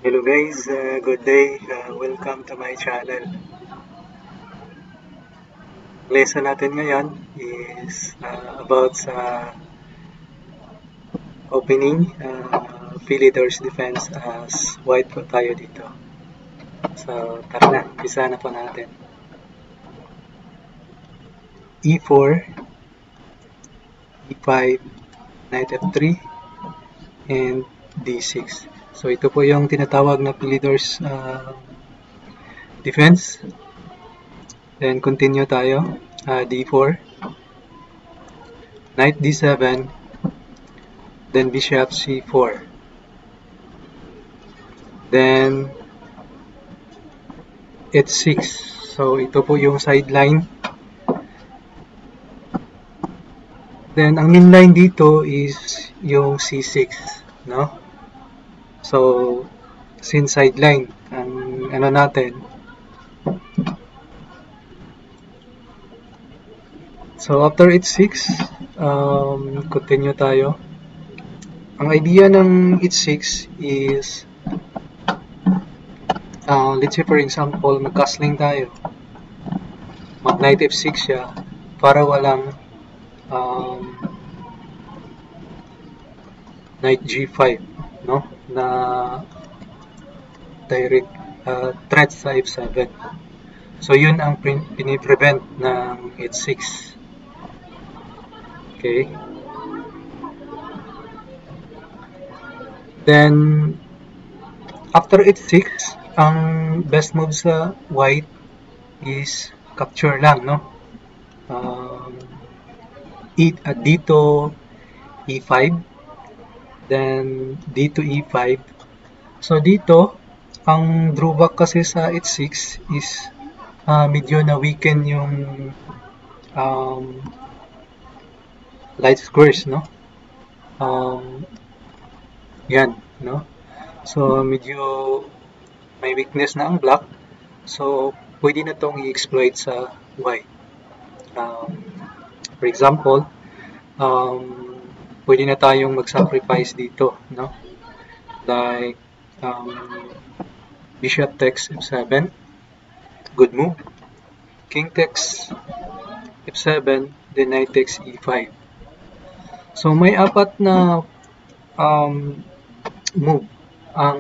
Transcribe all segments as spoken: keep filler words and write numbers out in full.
Hello guys, uh, good day. Uh, welcome to my channel. Lesson natin ngayon is uh, about sa opening uh, Philidor's defense as white po tayo dito. So tara na, umpisa na po natin. e four, e five, knight f three, and d six. So ito po yung tinatawag na Philidor's uh, defense. Then continue tayo, uh, d four, knight d seven, then bishop c four, then h six. So ito po yung sideline. Then ang main line dito is yung c six, no? So since sideline ang ano natin, so after h six, um, continue tayo. Ang idea ng h six is, uh, let's say for example, mag-castling tayo. Mag-knight f six siya para walang um, knight g five, no? Na direct uh, threat sa f seven. So yun ang piniprevent ng h six. Okay. Then after h six, ang best move sa white is capture lang, no? Um, e, uh, dito e five, then dito e five. So dito ang drawback kasi sa h six is uh, medyo na weaken yung um, light squares, no? Um, yan, no? So medyo may weakness na ang black. So pwede na tong i-exploit sa white. Um, for example, um, pwede na tayong mag-sacrifice dito, no? Like um, bishop takes f seven, good move. King takes f seven, then knight takes e five. So may apat na um, move ang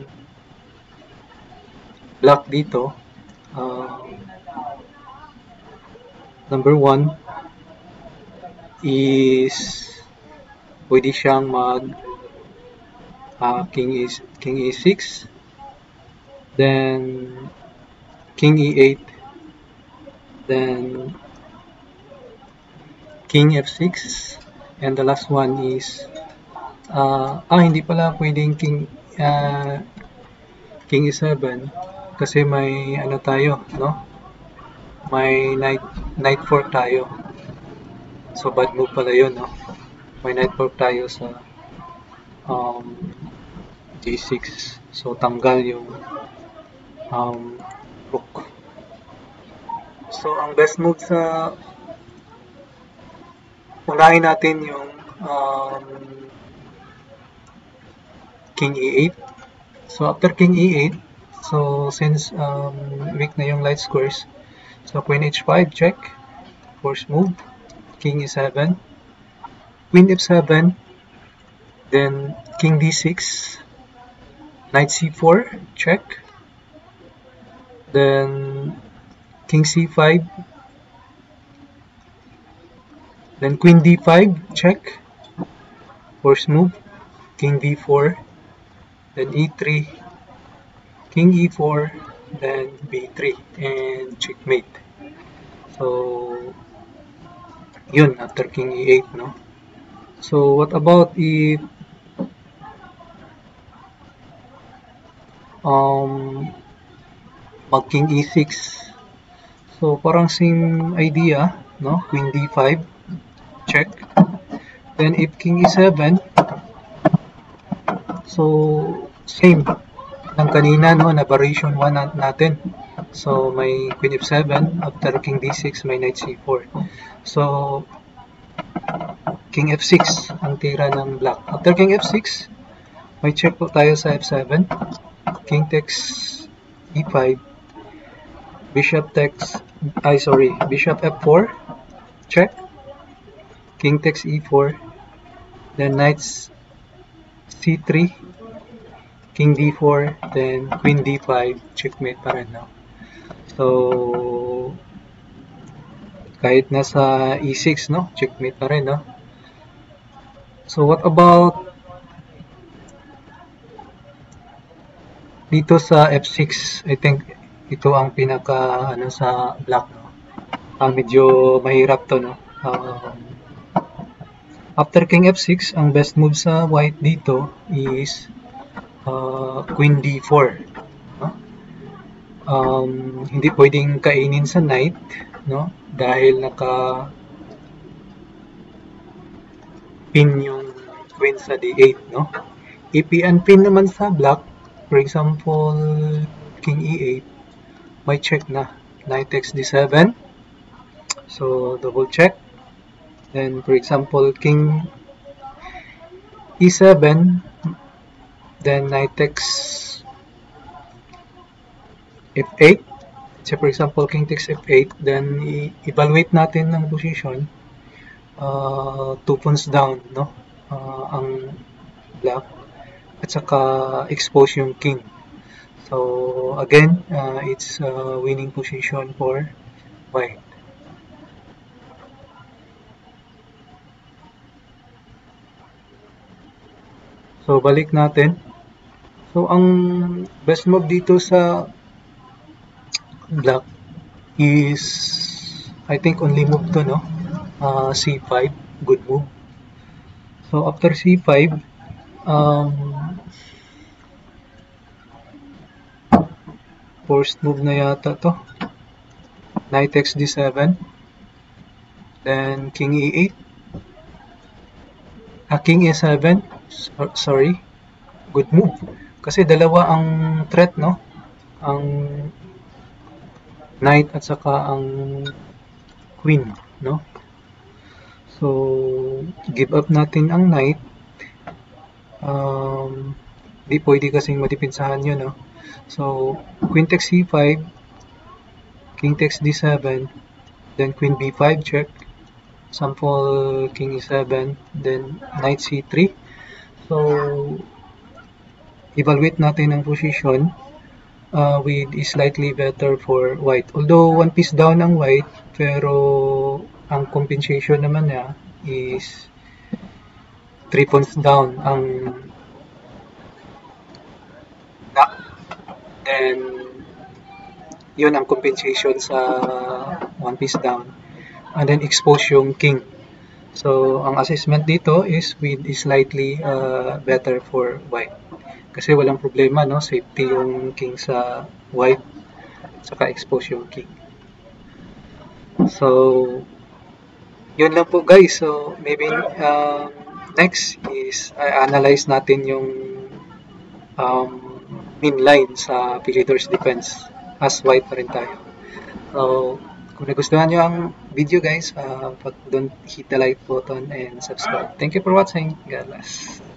black dito. Uh, number one is pwede siyang mag uh, king is king e six, then king e eight, then king f six, and the last one is uh, ah hindi pala pwedeng king uh, king e seven kasi may ano tayo, no? May knight knight four tayo. So bad move pala yun, no? May knight four tayo sa um, g six. So tanggal yung um, rook. So ang best move sa unahin natin yung um, king e eight. So after king e eight, so since um, weak na yung light squares, so queen h five, check, first move, king e seven, queen f seven, then king d six, knight c four, check, then king c five, then queen d five, check, first move, king d four, then e three, king e four, then b three, and checkmate. So yun, after king e eight, no? So what about if um mag king e six? So parang same idea, no? Queen d five, check. Then if king e seven, so same ng kanina, no, na variation one natin. So may queen f seven, after king d six may knight c four. So king f six ang tira ng black. After king f six, may check po tayo sa f seven. king takes e five, bishop takes, I sorry, bishop f four, check, king takes e four, then knights c three, king d four, then queen d five, checkmate pa rin, no? So, kahit nasa e six, no? Checkmate pa rin, no? So, what about dito sa f six? I think ito ang pinaka, ano, sa black, no? Uh, medyo mahirap to, no? Um, after king f six, ang best move sa white dito is uh, queen d four, no? Um, hindi pwedeng kainin sa knight, no? Dahil naka pin yung queen sa d eight, no? If i-unpin naman sa black, for example, king e eight, may check na. Knight takes d seven. So, double check. Then, for example, king e seven, then knight takes f eight. So, for example, king takes f eight, then i-evaluate natin ng position. Uh, two pawns down, no? Uh, ang black. At saka expose yung king. So, again, uh, it's a winning position for white. So, balik natin. So, ang best move dito sa black is, I think, only move to, no? Uh, c five, good move. So, after c five, um, first move na yata to. Knight takes d seven. Then, king e eight. Ah, king e seven. So, sorry. Good move. Kasi dalawa ang threat, no? Ang knight at saka ang queen, no? So, give up natin ang knight. Um, di pwede kasing madipinsahan yun, no? So, queen takes c five, king takes d seven, then queen b five, check. Sample, king e seven, then knight c three. So, evaluate natin ang position uh, with is slightly better for white. Although, one piece down ang white, pero ang compensation naman niya is three pawns down ang black. Then, yun ang compensation sa one piece down. And then, expose yung king. So, ang assessment dito is with is slightly uh, better for white. Kasi walang problema, no? Safety yung king sa white, saka expose yung king. So, yun lang po guys. So, maybe um, next is I analyze natin yung um, min line sa Philidor's defense as white pa rin tayo. So, kung nagustuhan nyo ang video guys, uh, don't hit the like button and subscribe. Thank you for watching. God bless.